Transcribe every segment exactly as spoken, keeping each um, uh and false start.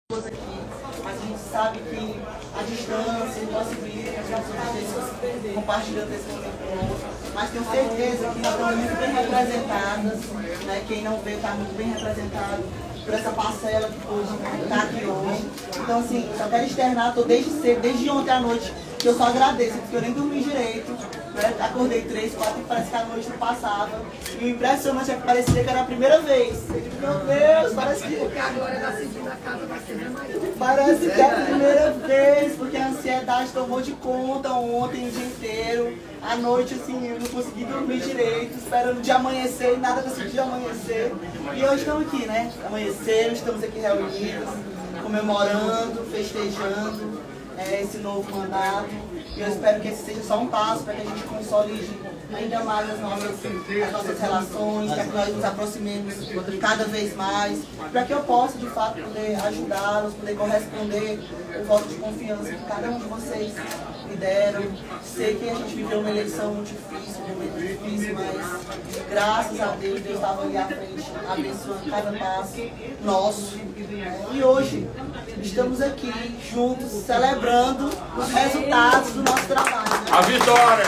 aqui, mas a gente sabe que a distância possibilita que as pessoas estejam compartilhando esse momento conosco, mas tenho certeza que nós estamos muito bem representadas, né? Quem não vê está muito bem representado por essa parcela que pôde estar aqui hoje. Então, assim, só quero externar, estou desde cedo, desde ontem à noite, que eu só agradeço, porque eu nem dormi direito, né? Acordei três, quatro, e parece que a noite não passava. E o impressionante é que parecia que era a primeira vez. Eu digo, meu Deus, parece que... Porque agora na segunda casa vai ser mais. Parece que é a primeira vez, porque a ansiedade tomou de conta ontem o dia inteiro. À noite, assim, eu não consegui dormir direito, esperando de amanhecer e nada decidiu de amanhecer. E hoje estamos aqui, né? Amanheceram, estamos aqui reunidos, comemorando, festejando é, esse novo mandato. E eu espero que esse seja só um passo para que a gente consolide ainda mais as nossas, as nossas relações, para que nós nos aproximemos cada vez mais, para que eu possa, de fato, poder ajudá-los, poder corresponder o voto de confiança que cada um de vocês me deram. Sei que a gente viveu uma eleição muito difícil, um momento difícil, mas graças a Deus, Deus estava ali à frente, abençoando cada passo nosso. E hoje estamos aqui juntos, celebrando os resultados do nosso trabalho. A vitória!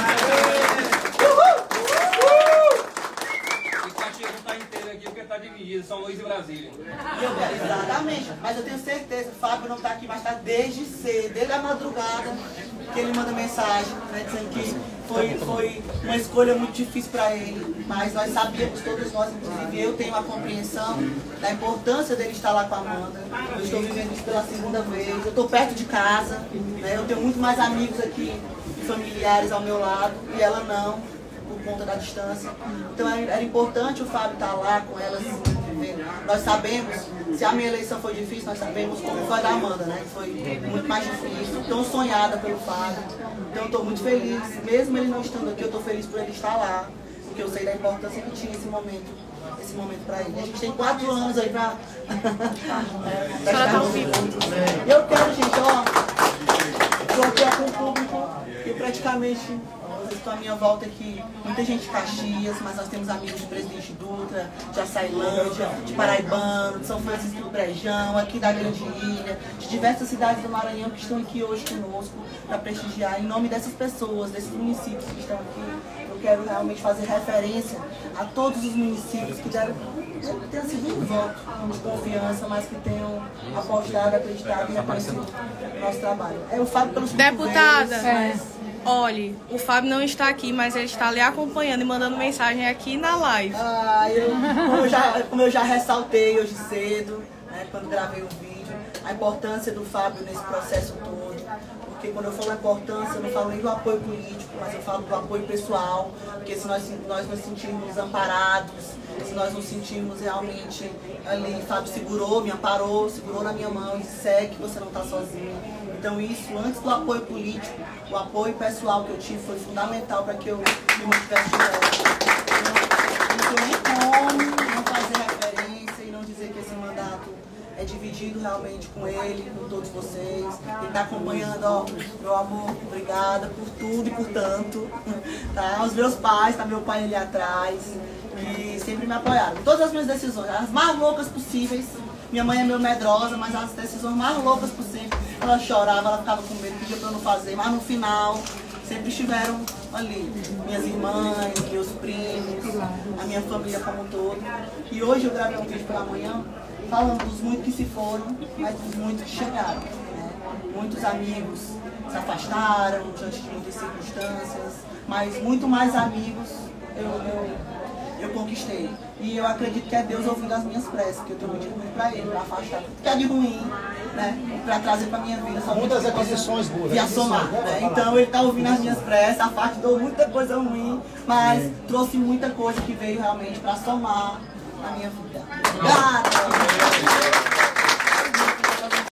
Caxias não está inteiro aqui porque está dividido, São Luís e Brasília. Eu, exatamente, mas eu tenho certeza, o Fábio não está aqui, mas está desde cedo, desde a madrugada, que ele manda mensagem, né, dizendo que foi, foi uma escolha muito difícil para ele, mas nós sabíamos, todos nós, inclusive eu tenho a compreensão da importância dele estar lá com a Amanda. Eu estou vivendo isso pela segunda vez, eu estou perto de casa, né, eu tenho muito mais amigos aqui, familiares ao meu lado, e ela não, por conta da distância. Então era importante o Fábio estar lá com ela, assim, nós sabemos, se a minha eleição foi difícil, nós sabemos como foi a da Amanda, né? Que foi muito mais difícil, tão sonhada pelo Fábio. Então eu estou muito feliz, mesmo ele não estando aqui, eu estou feliz por ele estar lá, porque eu sei da importância que tinha esse momento, esse momento para ele. A gente tem quatro anos aí para é, estar junto. Eu quero, gente, ó, estou aqui com o público e praticamente... Estou à minha volta aqui, muita gente de Caxias, mas nós temos amigos de Presidente Dutra, de Açailândia, de Paraibano, de São Francisco do Brejão, aqui da Grande Ilha, de diversas cidades do Maranhão que estão aqui hoje conosco para prestigiar. Em nome dessas pessoas, desses municípios que estão aqui, eu quero realmente fazer referência a todos os municípios que deram, que tenham sido um voto de confiança, mas que tenham apostado, acreditado e reconhecido o nosso trabalho. É o Fábio pelos Deputada, é. Olhe, o Fábio não está aqui, mas ele está ali acompanhando e mandando mensagem aqui na live. Ah, eu, como, eu já, como eu já ressaltei hoje cedo, né, quando gravei o vídeo, a importância do Fábio nesse processo todo. Porque quando eu falo importância, eu não falo nem do apoio político, mas eu falo do apoio pessoal. Porque se nós, nós nos sentimos amparados, se nós nos sentimos realmente ali, Fábio segurou, me amparou, segurou na minha mão e disse, segue que você não está sozinho. Então isso, antes do apoio político, o apoio pessoal que eu tive foi fundamental para que eu me mantivesse direto. Não tem nem como não fazer referência e não dizer que esse mandato é dividido realmente com ele, com todos vocês. Ele está acompanhando, ó, meu amor, obrigada por tudo e por tanto. Tá? Os meus pais, tá meu pai ali atrás, que sempre me apoiaram. Todas as minhas decisões, as mais loucas possíveis. Minha mãe é meio medrosa, mas as decisões mais loucas possíveis. Ela chorava, ela ficava com medo, pedia para eu não fazer, mas no final sempre estiveram ali. Minhas irmãs, meus primos, a minha família como um todo. E hoje eu gravei um vídeo pela manhã falando dos muitos que se foram, mas dos muitos que chegaram. Né? Muitos amigos se afastaram diante de muitas circunstâncias, mas muito mais amigos eu, eu, eu conquistei. E eu acredito que é Deus ouvindo as minhas preces, que eu estou pedindo muito para Ele, para afastar tudo que é de ruim, né? Para trazer para a minha vida. Muitas aquisições boas. E a somar, né? Então Ele está ouvindo as minhas preces, afastou muita coisa ruim, mas é. trouxe muita coisa que veio realmente para somar na minha vida. Obrigada!